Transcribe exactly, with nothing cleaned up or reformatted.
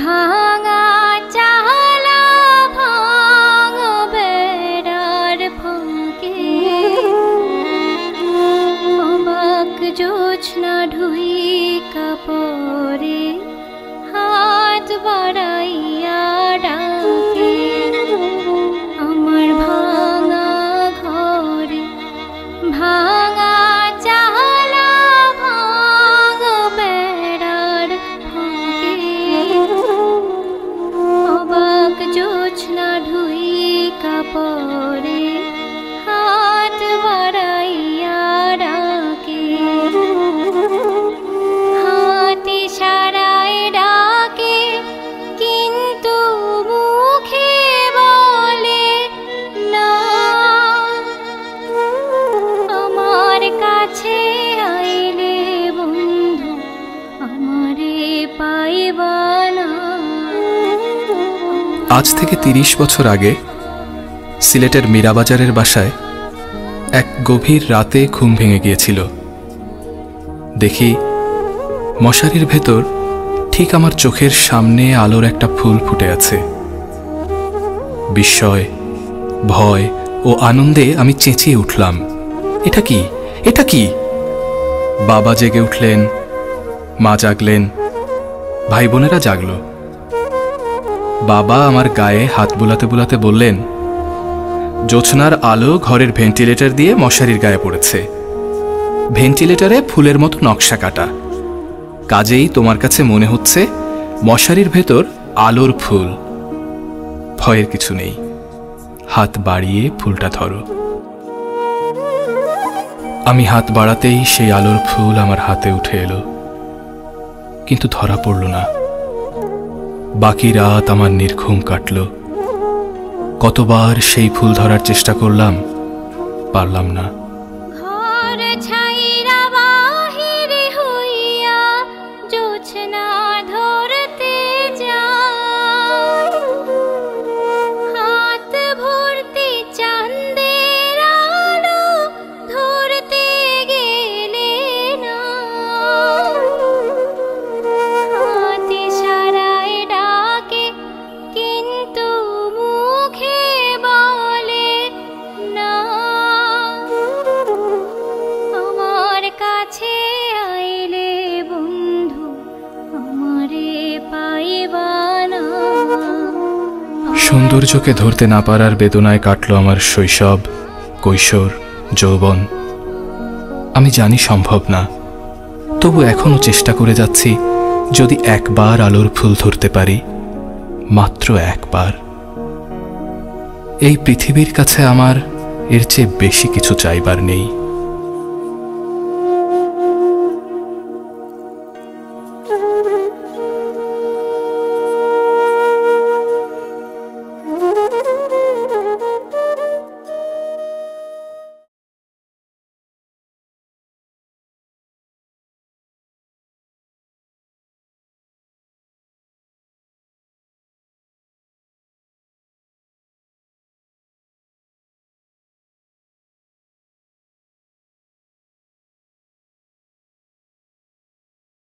ভাঙা চালা ভাঙ বেড়ার ফাঁকে অবাক জোছনা ঢুই কাপড়ে হাত বাড়াইয়া ডাকে আমার ভাঙা ঘরে ভাঙা চালা ভাঙ বেড়ার ফাঁকে অবাক জোছনা ঢুই কাপড়ে হাত বাড়াইয়া ডাকে হাতি সারায় ডাকে কিন্তু মুখে বলে না আমার কাছে আইলে বন্ধু আমারে পাইবা না। আজ থেকে তিরিশ বছর আগে সিলেটের মীরাবাজারের বাসায় এক গভীর রাতে ঘুম ভেঙে গিয়েছিল। দেখি মশারির ভেতর ঠিক আমার চোখের সামনে আলোর একটা ফুল ফুটে আছে। বিস্ময়, ভয় ও আনন্দে আমি চেঁচিয়ে উঠলাম, এটা কি, এটা কি? বাবা জেগে উঠলেন, মা জাগলেন, ভাই বোনেরা জাগল। বাবা আমার গায়ে হাত বুলাতে বুলাতে বললেন, জোছনার আলো ঘরের ভেন্টিলেটর দিয়ে মশারির গায়ে পড়েছে। ভেন্টিলেটরে ফুলের মতো নকশা কাটা, কাজেই তোমার কাছে মনে হচ্ছে মশারির ভেতর আলোর ফুল। ভয়ের কিছু নেই, হাত বাড়িয়ে ফুলটা ধরো। আমি হাত বাড়াতেই সেই আলোর ফুল আমার হাতে উঠে এলো, কিন্তু ধরা পড়ল না। বাকি রাত আমার নির্ঘুম কাটল। কতবার সেই ফুল ধরার চেষ্টা করলাম, পারলাম না। ঘর ছাইরা বাহিরে হইয়া জোছনা ধরতে যায়, হাত ভর্তি চাঁদের আলো ধরতে গেলে না। হাতি সারায় ডাকে কিন্তু মুখে বলে না আমার কাছে আইলে বন্ধু আমারে পাইবা না। সৌন্দর্যকে ধরতে না পারার বেদনায় কাটল আমার শৈশব, কৈশোর, যৌবন। আমি জানি সম্ভব না, তবু এখনো চেষ্টা করে যাচ্ছি, যদি একবার আলোর ফুল ধরতে পারি, মাত্র একবার। এই পৃথিবীর কাছে আমার এর চেয়ে বেশি কিছু চাইবার নেই।